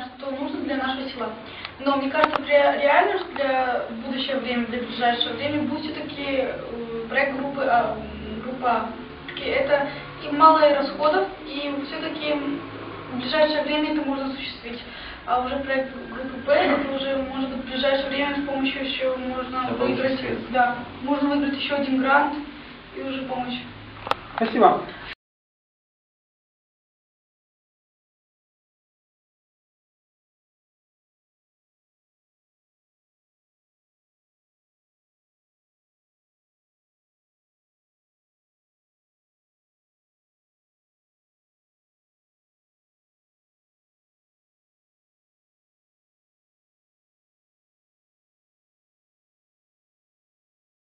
что нужно для нашего села. Но мне кажется, реально, что для будущего времени, для ближайшего времени будет все-таки проект группа это и мало расходов, и все-таки в ближайшее время это можно осуществить. А уже проект группы П, это уже может быть в ближайшее время с помощью еще можно выиграть, да, можно выиграть еще один грант и уже помочь. Спасибо.